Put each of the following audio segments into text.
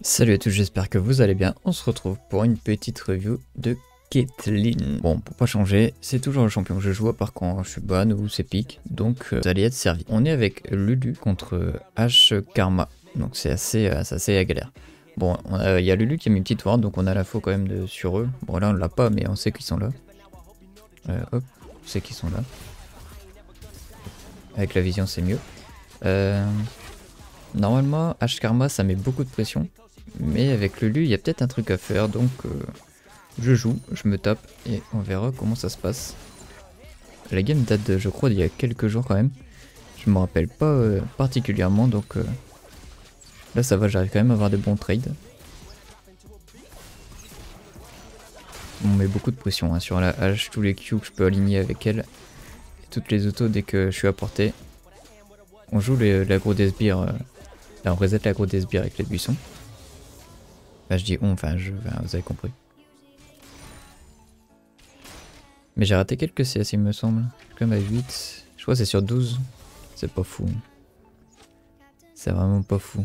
Salut à tous, j'espère que vous allez bien. On se retrouve pour une petite review de Caitlyn. Bon, pour pas changer, c'est toujours le champion que je joue à part quand je suis ban ou c'est pique, donc vous allez être servi. On est avec Lulu contre H Karma, donc c'est assez galère. Bon, il y a Lulu qui a mis une petite ward, donc on a l'info quand même sur eux. Bon là on l'a pas, mais on sait qu'ils sont là. Hop, on sait qu'ils sont là. Avec la vision c'est mieux. Normalement, H Karma ça met beaucoup de pression. Mais avec Lulu, il y a peut-être un truc à faire, donc je joue, je me tape et on verra comment ça se passe. La game date de, je crois, d'il y a quelques jours quand même. Je me rappelle pas particulièrement, donc là ça va, j'arrive quand même à avoir des bons trades. On met beaucoup de pression hein, sur la hache, tous les Q que je peux aligner avec elle. Et toutes les autos dès que je suis à portée. On joue l'agro des sbires, là on reset l'agro des sbires avec les buissons. Bah je dis on, enfin vous avez compris. Mais j'ai raté quelques CS il me semble. Je suis quand même à 8. Je crois que c'est sur 12. C'est pas fou. C'est vraiment pas fou.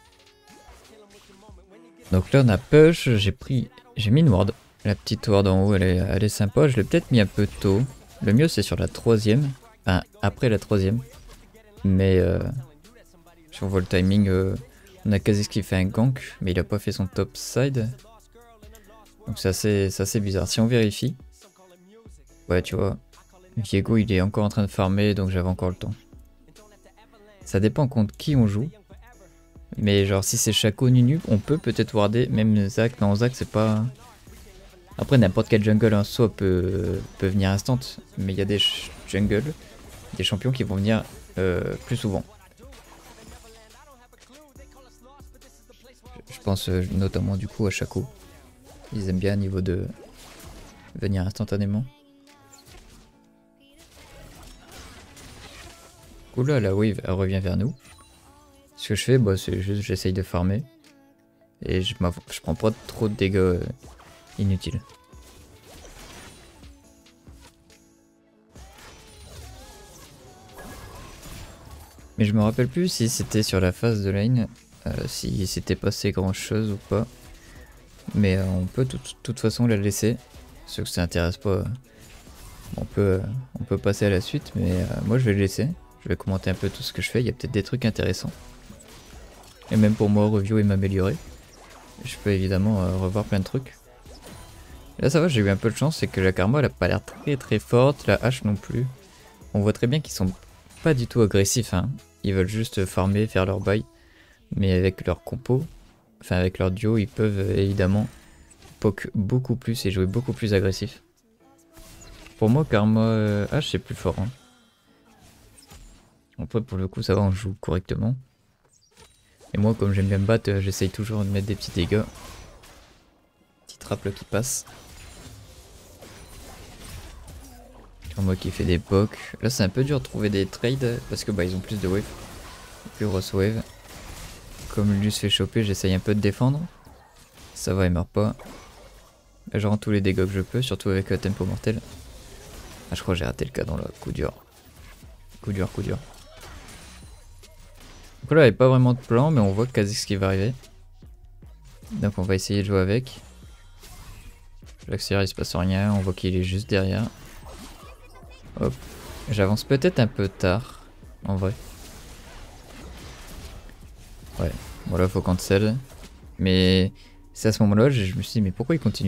Donc là on a push, j'ai mis une ward. La petite ward en haut elle est sympa. Je l'ai peut-être mis un peu tôt. Le mieux c'est sur la troisième. Enfin après la troisième. Mais si on voit le timing, on a Kha'Zix qui fait un gank. Mais il a pas fait son top side. Donc c'est assez bizarre. Si on vérifie. Ouais tu vois. Viego il est encore en train de farmer donc j'avais encore le temps. Ça dépend contre qui on joue. Mais genre si c'est Shaco Nunu, on peut peut-être warder, même Zac. Non Zac c'est pas... Après n'importe quel jungle en soi peut venir instant. Mais il y a des jungles, des champions qui vont venir plus souvent. Je pense notamment du coup à Shaco. Ils aiment bien à niveau de venir instantanément. Oula la wave elle revient vers nous. Ce que je fais bah, c'est juste j'essaye de farmer. Et je prends pas trop de dégâts inutiles. Mais je me rappelle plus si c'était sur la phase de lane, si c'était passé grand chose ou pas. Mais on peut de toute façon la laisser. Ceux que ça intéresse pas, on peut passer à la suite. Mais moi je vais le laisser. Je vais commenter un peu tout ce que je fais. Il y a peut-être des trucs intéressants. Et même pour moi, review et m'améliorer. Je peux évidemment revoir plein de trucs. Là ça va, j'ai eu un peu de chance, c'est que la Karma elle a pas l'air très forte, la hache non plus. On voit très bien qu'ils sont pas du tout agressifs, hein. Ils veulent juste farmer, faire leur bail. Mais avec leur compo, enfin avec leur duo, ils peuvent évidemment poke beaucoup plus et jouer beaucoup plus agressif. Pour moi, Karma hache c'est plus fort. Hein. Après pour le coup ça va, on joue correctement. Et moi comme j'aime bien me battre, j'essaye toujours de mettre des petits dégâts. Petite trappe là qui passe. Moi qui fait des pokes. Là c'est un peu dur de trouver des trades parce que bah ils ont plus de wave. Plus grosse wave. Comme lui se fait choper, j'essaye un peu de défendre. Ça va, il meurt pas. Là, je rends tous les dégâts que je peux, surtout avec le tempo mortel. Ah je crois que j'ai raté le canon là, coup dur. Coup dur. Donc là il n'y a pas vraiment de plan mais on voit Kha'Zix qui va arriver. Donc on va essayer de jouer avec. L'accélère il se passe rien, on voit qu'il est juste derrière. Hop. J'avance peut-être un peu tard, en vrai. Ouais, voilà, faut cancel. Mais c'est à ce moment-là, je me suis dit, mais pourquoi il continue?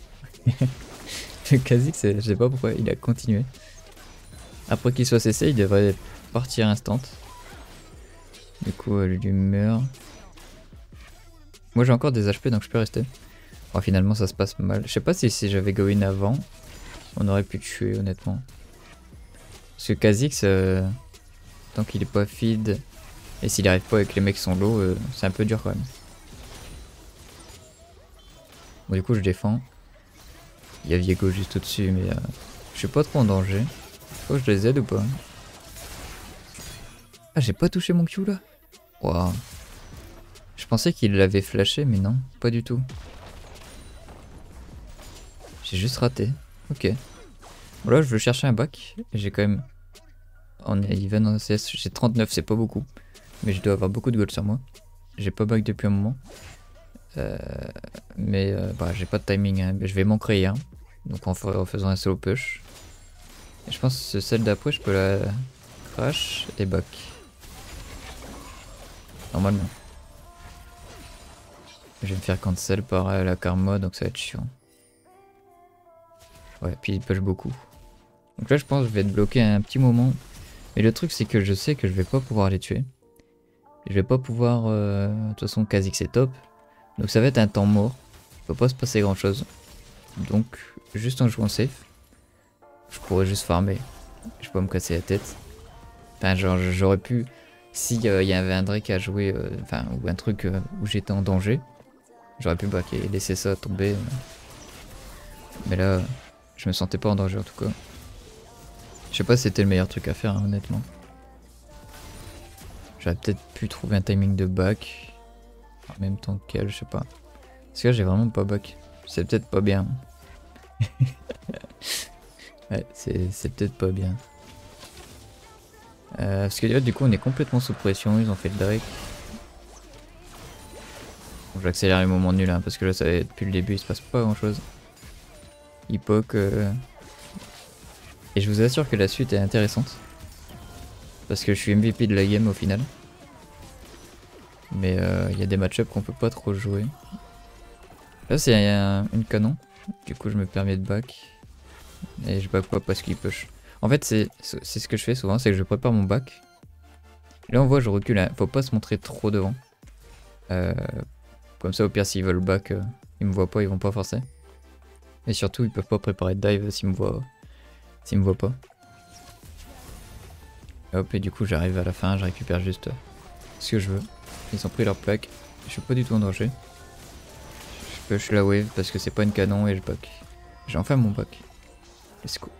Le Kha'Zix, je sais pas pourquoi, il a continué. Après qu'il soit cessé, il devrait partir instant. Du coup, lui meurt. Moi j'ai encore des HP donc je peux rester. Bon, finalement ça se passe mal. Je sais pas si j'avais go in avant, on aurait pu tuer honnêtement. Parce que Kha'Zix, tant qu'il est pas feed, et s'il arrive pas avec les mecs qui sont low, c'est un peu dur quand même. Bon du coup je défends. Il y a Viego juste au-dessus mais je suis pas trop en danger. Faut que je les aide ou pas? Ah j'ai pas touché mon Q là. Waouh. Je pensais qu'il l'avait flashé mais non, pas du tout. J'ai juste raté. Ok. Bon là je veux chercher un bac. Et j'ai quand même... On est even en CS, j'ai 39, c'est pas beaucoup. Mais je dois avoir beaucoup de gold sur moi. J'ai pas bac depuis un moment. Bah, j'ai pas de timing, hein. Je vais m'en créer un. Donc en faisant un solo push. Et je pense que celle d'après, je peux la crash et back. Normalement. Je vais me faire cancel par la karma, donc ça va être chiant. Ouais, puis il push beaucoup. Donc là, je pense que je vais être bloqué un petit moment. Mais le truc, c'est que je sais que je vais pas pouvoir les tuer. Je vais pas pouvoir... de toute façon, Kha'Zix c'est top. Donc ça va être un temps mort. Il peut pas se passer grand chose. Donc, juste en jouant safe, je pourrais juste farmer. Je peux pas me casser la tête. Enfin, genre, j'aurais pu... S'il y avait un Drake à jouer, enfin, ou un truc où j'étais en danger, j'aurais pu back et laisser ça tomber. Mais là, je me sentais pas en danger en tout cas. Je sais pas si c'était le meilleur truc à faire, hein, honnêtement. J'aurais peut-être pu trouver un timing de back. En même temps qu'elle, je sais pas. Parce que là, j'ai vraiment pas back. C'est peut-être pas bien. Ouais, c'est peut-être pas bien. Parce que là, du coup, on est complètement sous pression. Ils ont fait le Drake. Bon, j'accélère les moments nuls, hein, parce que là, ça, depuis le début, il se passe pas grand-chose. Il poke. Et je vous assure que la suite est intéressante. Parce que je suis MVP de la game au final. Mais il y a des match-ups qu'on peut pas trop jouer. Là, c'est une canon. Du coup, je me permets de back. Et je back pas parce qu'il push. En fait, c'est ce que je fais souvent, c'est que je prépare mon back. Là, on voit, je recule. Hein. Faut pas se montrer trop devant. Comme ça, au pire, s'ils veulent back, ils me voient pas, ils vont pas forcer. Et surtout, ils peuvent pas préparer de dive s'ils me voient pas. Et hop, et du coup, j'arrive à la fin, je récupère juste ce que je veux. Ils ont pris leur plaque. Je suis pas du tout en danger. Je push la wave parce que c'est pas une canon et je back. J'ai enfin mon back. Let's go.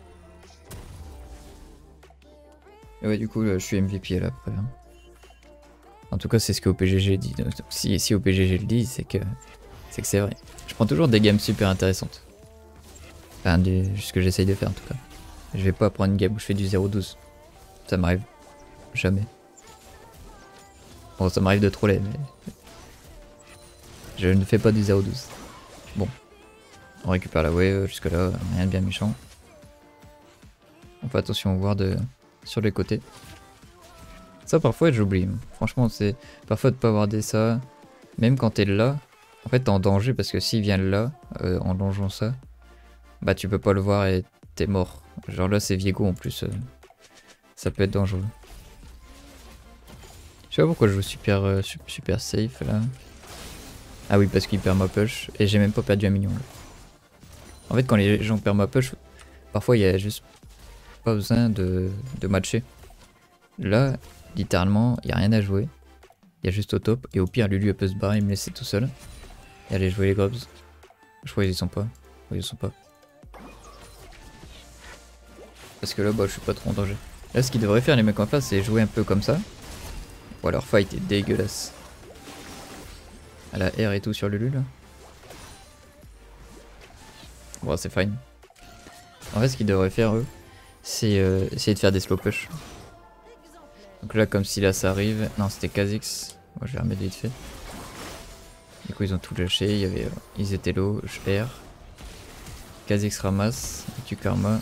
Et ouais, du coup, je suis MVP à la preuve. Hein. En tout cas, c'est ce que OPGG dit. Donc, si OPGG le dit, c'est que c'est vrai. Je prends toujours des games super intéressantes. Enfin, ce que j'essaye de faire en tout cas. Je vais pas prendre une game où je fais du 0-12. Ça m'arrive jamais. Bon, ça m'arrive de troller, mais je ne fais pas du 0-12. Bon, on récupère la wave, jusque là, rien de bien méchant. On fait attention au ward sur les côtés. Ça parfois j'oublie, franchement c'est parfois de pas warder ça. Même quand t'es là, en fait t'es en danger parce que s'il vient là, en longeant ça, bah tu peux pas le voir et t'es mort. Genre là c'est Viego en plus, ça peut être dangereux. Je sais pas pourquoi je joue super safe là. Ah oui, parce qu'il perd ma push et j'ai même pas perdu un minion là. En fait, quand les gens perdent ma push, parfois il y a juste pas besoin de matcher. Là, littéralement, il y a rien à jouer. Il y a juste au top et au pire, Lulu peut se barrer et me laisser tout seul. Et aller jouer les grubs. Je crois qu'ils y sont pas. Oui, ils y sont pas. Parce que là, bah, je suis pas trop en danger. Là, ce qu'ils devraient faire les mecs en face, c'est jouer un peu comme ça. Ou alors fight est dégueulasse. À la R et tout sur Lulu là. Bon, c'est fine. En fait, ce qu'ils devraient faire eux, c'est essayer de faire des slow push. Donc là, comme si là ça arrive. Non, c'était Kha'Zix. Moi, je vais remettre vite fait. Du coup, ils ont tout lâché. Il y avait, ils étaient low. Je R. Kha'Zix ramasse. Tu karma.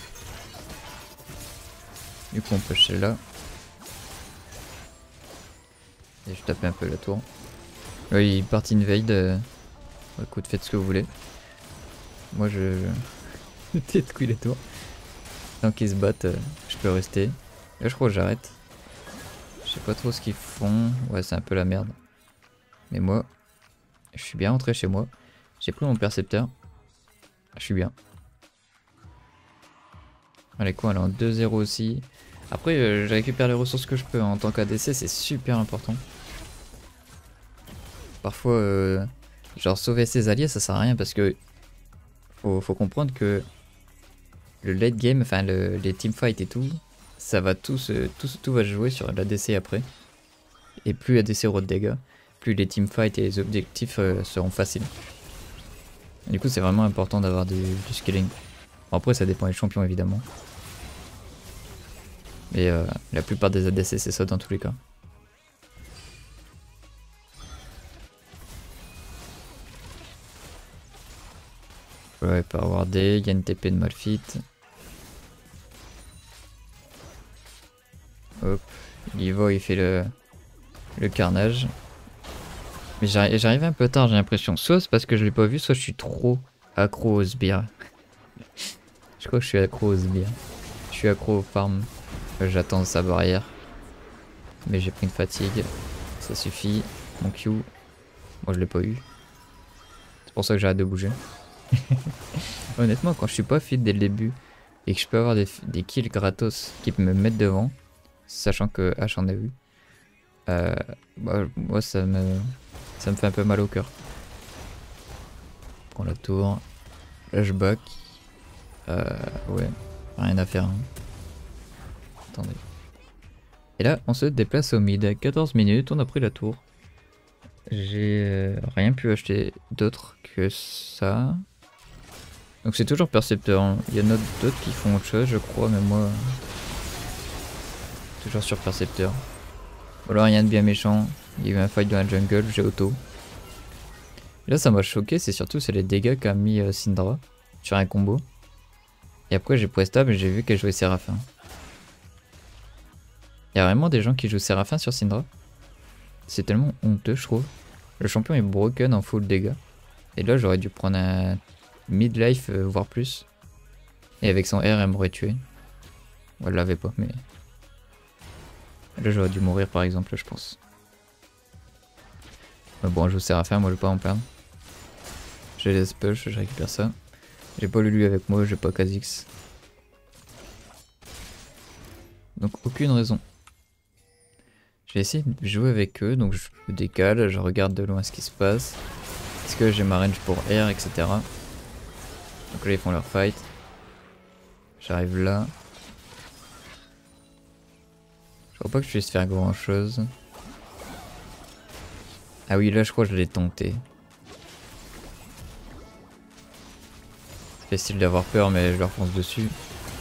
Du coup, on push celle-là. Et je tape un peu la tour. Oui, il part invade. Écoute, faites ce que vous voulez. Moi, je. Peut-être couille les tours. Tant qu'ils se battent, je peux rester. Là, je crois que j'arrête. Je sais pas trop ce qu'ils font. Ouais, c'est un peu la merde. Mais moi, je suis bien rentré chez moi. J'ai pris mon percepteur. Je suis bien. Allez, quoi, elle est en 2-0 aussi. Après, je récupère les ressources que je peux. En tant qu'ADC, c'est super important. Parfois, genre sauver ses alliés, ça sert à rien parce que faut comprendre que le late game, enfin les teamfights et tout, ça va tout va se jouer sur l'ADC après. Et plus l'ADC aura de dégâts, plus les teamfights et les objectifs seront faciles. Et du coup, c'est vraiment important d'avoir du scaling. Bon, après, ça dépend des champions évidemment. Mais la plupart des ADC, c'est ça dans tous les cas. Ouais, pas wardé, il y a une TP de Malphite. Hop, il y va, il fait le carnage. Mais j'arrive un peu tard, j'ai l'impression. Soit c'est parce que je l'ai pas vu, soit je suis trop accro aux sbires. Je crois que je suis accro aux sbires. Je suis accro au farm. J'attends sa barrière. Mais j'ai pris une fatigue. Ça suffit. Mon Q. Moi je l'ai pas eu. C'est pour ça que j'arrête de bouger. Honnêtement, quand je suis pas fit dès le début et que je peux avoir des kills gratos qui me mettent devant, sachant que H en a eu, bah, moi ça me fait un peu mal au cœur. Prends la tour. Là je back. Ouais, rien à faire. Hein. Attendez. Et là, on se déplace au mid. À 14 minutes, on a pris la tour. J'ai rien pu acheter d'autre que ça. Donc c'est toujours percepteur. Hein. Il y en a d'autres qui font autre chose, je crois, mais moi... toujours sur percepteur. Voilà, rien de bien méchant. Il y a eu un fight dans la jungle, j'ai auto. Et là, ça m'a choqué, c'est les dégâts qu'a mis Syndra sur un combo. Et après, j'ai prestable et j'ai vu qu'elle jouait Séraphin. Il y a vraiment des gens qui jouent Séraphin sur Syndra. C'est tellement honteux, je trouve. Le champion est broken en full dégâts. Et là, j'aurais dû prendre un midlife, voire plus. Et avec son R, elle m'aurait tué. Bon, elle l'avait pas, mais... là, j'aurais dû mourir, par exemple, je pense. Mais bon, je joue Séraphin, moi, je vais pas en perdre. J'ai les push, je récupère ça. J'ai pas Lulu avec moi, j'ai pas Kha'Zix. Donc, aucune raison. Je vais essayer de jouer avec eux, donc je me décale, je regarde de loin ce qui se passe. Est-ce que j'ai ma range pour R, etc. Donc là ils font leur fight. J'arrive là. Je crois pas que je puisse faire grand chose. Ah oui, là je crois que je l'ai tenté. C'est facile d'avoir peur, mais je leur fonce dessus.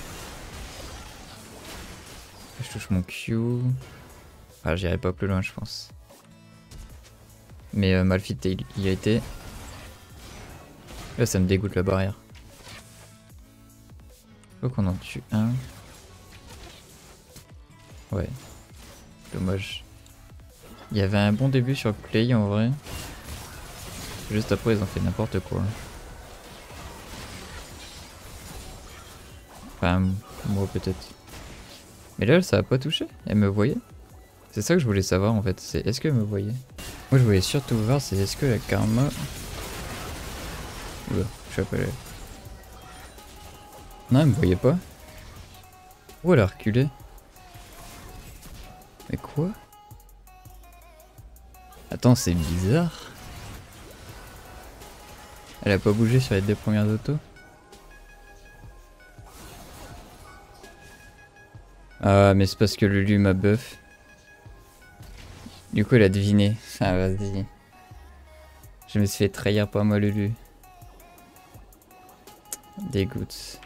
Je touche mon Q. Ah, j'irai pas plus loin, je pense. Mais Malphite, il y a été. Là, ça me dégoûte la barrière. Faut qu'on en tue un. Ouais. Dommage. Il y avait un bon début sur le play en vrai. Juste après, ils ont fait n'importe quoi. Enfin, moi peut-être. Mais là, ça a pas touché. Elle me voyait. C'est ça que je voulais savoir en fait. C'est est-ce qu'elle me voyait. Moi, je voulais surtout voir, c'est est-ce que la karma. Oula, je suis appelé. Non, elle me voyait pas. Oh, elle a reculé. Mais quoi? Attends, c'est bizarre. Elle a pas bougé sur les deux premières autos. Ah, mais c'est parce que Lulu m'a buff. Du coup, elle a deviné. Ah, vas-y. Je me suis fait trahir par moi, Lulu. Dégoûte.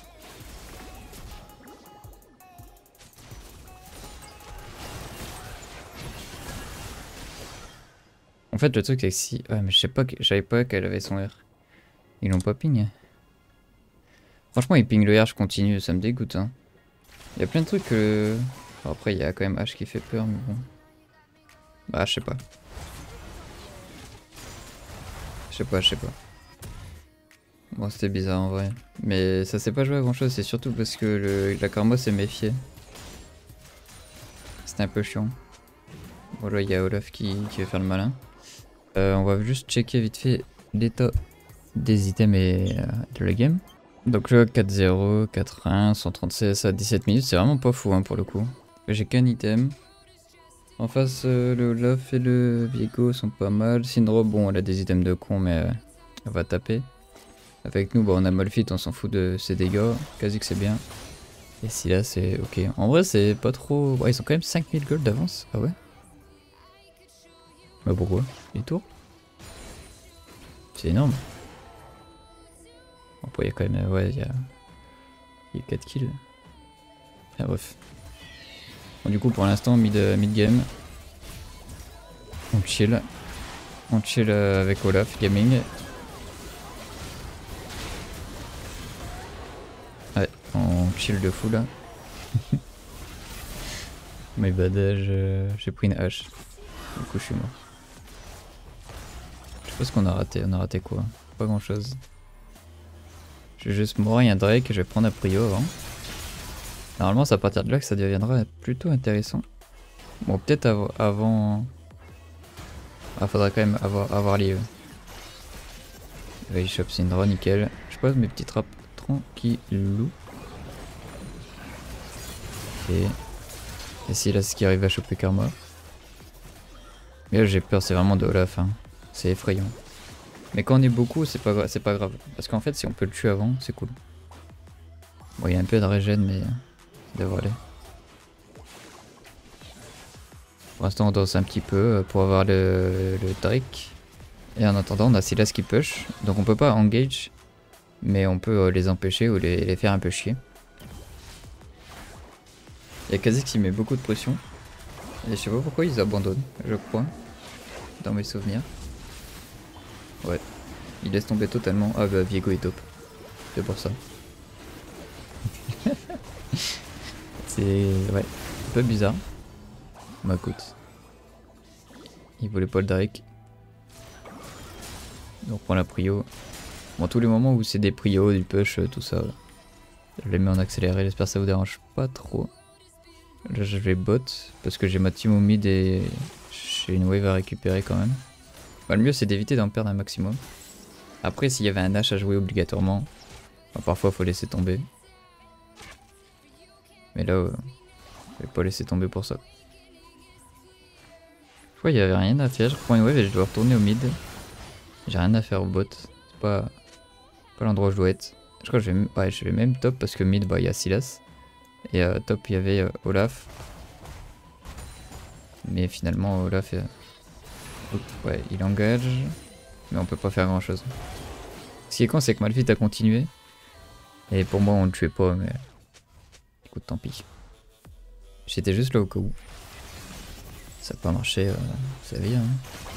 En fait, le truc c'est que si... ouais, mais je sais pas, je savais pas qu'elle avait son R. Ils l'ont pas ping. Franchement, ils ping le R, je continue, ça me dégoûte. Hein. Il y a plein de trucs que... Bon, après, il y a quand même H qui fait peur, mais bon. Bah, je sais pas. Je sais pas. Bon, c'était bizarre en vrai. Mais ça s'est pas joué à grand chose, c'est surtout parce que la Karma s'est méfiée. C'était un peu chiant. Bon, là, il y a Olaf qui va faire le malin. On va juste checker vite fait l'état des items et de la game. Donc là, 4-0, 4-1, 136 à 17 minutes, c'est vraiment pas fou hein, pour le coup. J'ai qu'un item. En face, le Olaf et le Viego sont pas mal. Syndra, bon, elle a des items de con, mais elle va taper. Avec nous, bon, on a Malphite, on s'en fout de ses dégâts. Kha'Zix c'est bien. Et si là, c'est ok. En vrai, c'est pas trop... Ouais, ils ont quand même 5000 gold d'avance. Ah ouais? Bah pourquoi? Les tours? C'est énorme. Après, il y a quand même... ouais, il y a 4 kills. Ah bref. Bon, du coup, pour l'instant, mid game. On chill. On chill avec Olaf Gaming. chill de fou là. Mais badage, j'ai pris une hache. Du coup je suis mort. Je sais pas ce qu'on a raté. On a raté quoi? Pas grand chose. Je vais juste mourir, il y a un Drake et je vais prendre un prio avant. Normalement c'est à partir de là que ça deviendra plutôt intéressant. Bon peut-être avant... Ah faudra quand même avoir les... il chope Syndra, nickel. Je pose mes petites trappes tranquillou. Et si là ce qui arrive à choper Karma. Mais là j'ai peur, c'est vraiment de Olaf, hein. C'est effrayant. Mais quand on est beaucoup c'est pas grave. Parce qu'en fait si on peut le tuer avant, c'est cool. Bon il y a un peu de régène mais ça devrait aller. Pour l'instant on danse un petit peu pour avoir le Drake. Et en attendant on a Sylas qui push. Donc on peut pas engage. Mais on peut les empêcher ou les faire un peu chier. Il y a Kha'Zix qui met beaucoup de pression. Et je sais pas pourquoi ils abandonnent, je crois. Dans mes souvenirs. Ouais. Il laisse tomber totalement. Ah bah Viego est top. C'est pour ça. C'est... ouais. Un peu bizarre. Bah écoute. Il voulait pas le Drake. Donc on prend la prio. Bon tous les moments où c'est des prios, du push, tout ça. Je les mets en accéléré, j'espère que ça vous dérange pas trop. Là je vais bot parce que j'ai ma team au mid et j'ai une wave à récupérer quand même. Bah, le mieux c'est d'éviter d'en perdre un maximum. Après s'il y avait un Nash à jouer obligatoirement, bah, parfois faut laisser tomber. Mais là je vais pas laisser tomber pour ça. Je crois qu'il y avait rien à faire, je prends une wave et je dois retourner au mid. J'ai rien à faire au bot, c'est pas l'endroit où je dois être. Je crois que je vais même top parce que mid bah il y a Sylas. Et top il y avait Olaf. Mais finalement Olaf ouais il engage. Mais on peut pas faire grand chose. Ce qui est con c'est que Malphite a continué. Et pour moi on le tuait pas mais... écoute tant pis. J'étais juste là au cas où. Ça n'a pas marché, ça vient. Hein.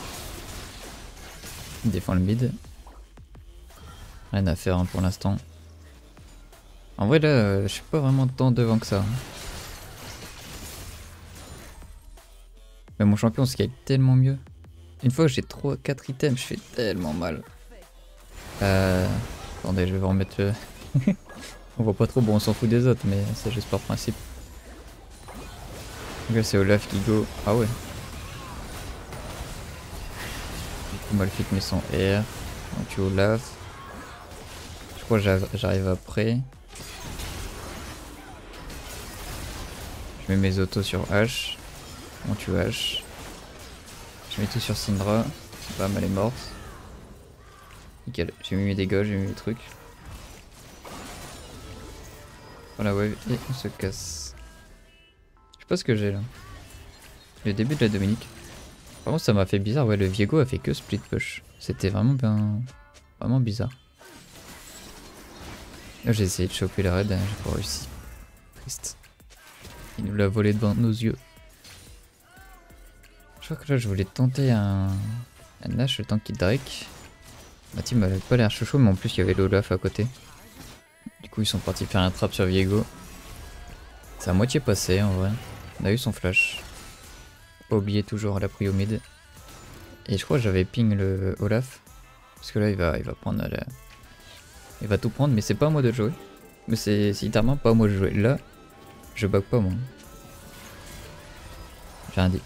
Il défend le mid. Rien à faire hein, pour l'instant. En vrai là, je suis pas vraiment tant devant que ça. Hein. Mais mon champion scale tellement mieux. Une fois que j'ai 4 items, je fais tellement mal. Attendez, je vais vous remettre... on voit pas trop, bon on s'en fout des autres, mais c'est juste par principe. Là c'est Olaf qui go. Ah ouais. Du coup Malphite met son R. On tue Olaf. Je crois que j'arrive après. Je mets mes autos sur H. On tue H. Je mets tout sur Syndra. Bam, elle est morte. Nickel. J'ai mis mes dégâts, j'ai mis mes trucs. Voilà, ouais, et on se casse. Je sais pas ce que j'ai là. Le début de la Dominique. Par contre, ça m'a fait bizarre. Ouais, le Viego a fait que split push. C'était vraiment bien. Vraiment bizarre. Là, j'ai essayé de choper la raid, j'ai pas réussi. Triste. Il nous l'a volé devant nos yeux. Je crois que là je voulais tenter un Nash le temps qu'il Drake. Ma team avait pas l'air chaud mais en plus il y avait l'Olaf à côté. Du coup ils sont partis faire un trap sur Viego. C'est à moitié passé en vrai. On a eu son flash. Pas oublier toujours la prio mid. Et je crois que j'avais ping le Olaf. Parce que là il va prendre la... Il va tout prendre mais c'est pas à moi de jouer. Mais c'est littéralement pas à moi de jouer. Là je bug pas moi. J'ai rien dit.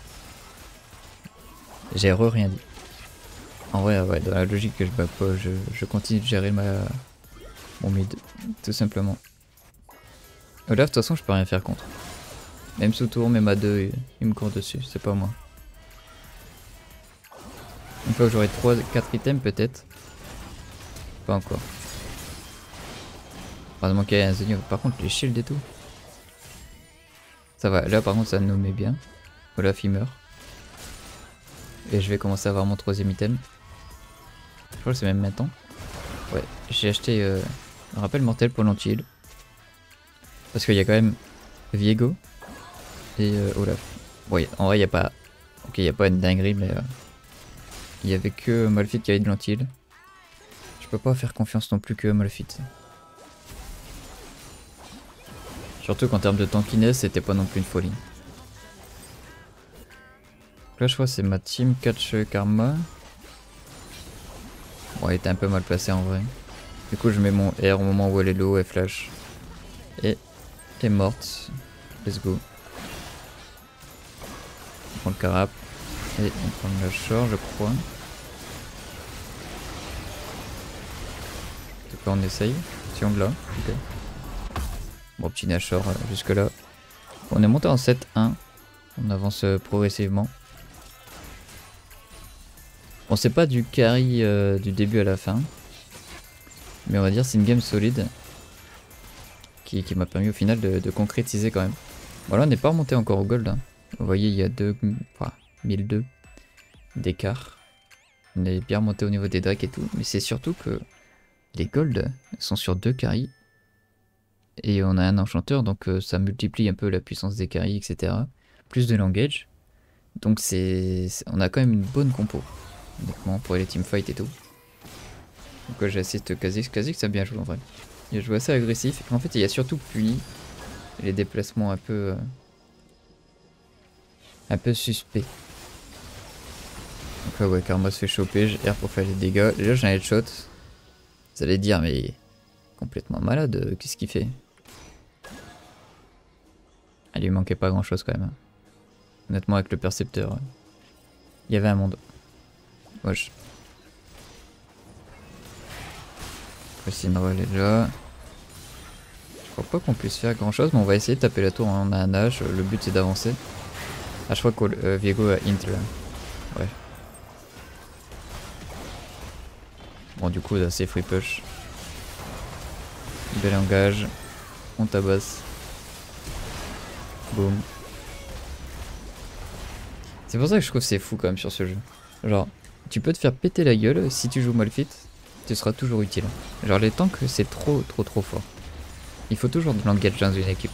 J'ai rien dit. En vrai, ouais, dans la logique que je bug pas, je continue de gérer mon mid, tout simplement. Olaf, de toute façon, je peux rien faire contre. Même sous tour, même à 2, il me court dessus, c'est pas moi. Une fois que j'aurai 4 items, peut-être. Pas encore. Heureusement qu'il y a un Zenium. Par contre, les shields et tout. Ça va, là par contre, ça nous met bien. Olaf, il meurt. Et je vais commencer à avoir mon 3ème item. Je crois que c'est même maintenant. Ouais, j'ai acheté un rappel mortel pour l'anti-heal. Parce qu'il y a quand même Viego et Olaf. Bon, en vrai, il n'y a pas... Ok, il n'y a pas une dinguerie, mais... il y avait que Malphite qui avait de l'anti-heal. Je peux pas faire confiance non plus que Malphite. Surtout qu'en termes de tankiness, c'était pas non plus une folie. Là, je crois que c'est ma team catch Karma. Bon, elle était un peu mal placée en vrai. Du coup, je mets mon R au moment où elle est low, elle flash. Et est morte. Let's go. On prend le carap. Et on prend le lâcheur, je crois. En tout cas, on essaye. Si on l'a. Ok. Bon, petit nashor jusque là. On est monté en 7-1. On avance progressivement. Bon, c'est pas du carry du début à la fin. Mais on va dire c'est une game solide. Qui m'a permis au final de concrétiser quand même. Voilà, on n'est pas remonté encore au gold. Hein. Vous voyez, il y a 1002 d'écart. On est bien remonté au niveau des drakes et tout. Mais c'est surtout que les golds sont sur 2 carries. Et on a un enchanteur, donc ça multiplie un peu la puissance des carries, etc. Plus de langage. Donc on a quand même une bonne compo. Honnêtement, pour les teamfights et tout. Donc j'assiste Kha'Zix. Kha'Zix ça a bien joué en vrai. Il a joué assez agressif. En fait, il y a surtout Puyi. Les déplacements un peu suspects. Donc là, ouais, Karma se fait choper. J'ai R pour faire les dégâts. Déjà, j'ai un headshot. Vous allez dire, mais complètement malade. Qu'est-ce qu'il fait? Il lui manquait pas grand chose quand même. Honnêtement, avec le percepteur, il y avait un monde. Wesh. Sinra elle est là. Je crois pas qu'on puisse faire grand chose, mais on va essayer de taper la tour. On a un H, le but c'est d'avancer. Ah, je crois que Viego a int là. Ouais. Bon, du coup, là c'est free push. Bel engage. On tabasse. Boum. C'est pour ça que je trouve que c'est fou quand même sur ce jeu. Genre, tu peux te faire péter la gueule si tu joues Malphite. Tu seras toujours utile. Genre les tanks c'est trop fort. Il faut toujours de l'engage dans une équipe.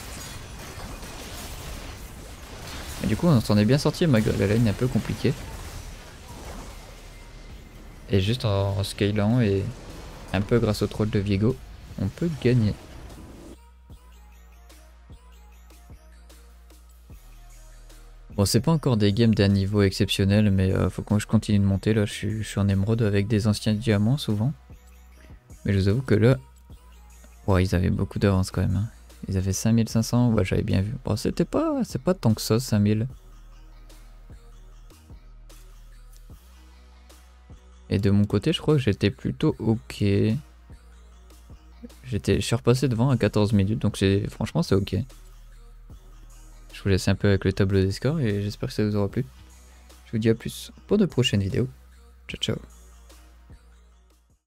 Et du coup on s'en est bien sorti malgré la lane un peu compliquée. Et juste en scalant et un peu grâce au troll de Viego, on peut gagner. Bon, c'est pas encore des games d'un niveau exceptionnel, mais faut que je continue de monter. Là, je suis en émeraude avec des anciens diamants souvent. Mais je vous avoue que là, ouais, ils avaient beaucoup d'avance quand même. Hein. Ils avaient 5500, ouais, j'avais bien vu. Bon, c'est pas tant que ça, 5000. Et de mon côté, je crois que j'étais plutôt ok. Je suis repassé devant à 14 minutes, donc franchement, c'est ok. Je vous laisse un peu avec le tableau des scores et j'espère que ça vous aura plu. Je vous dis à plus pour de prochaines vidéos. Ciao ciao.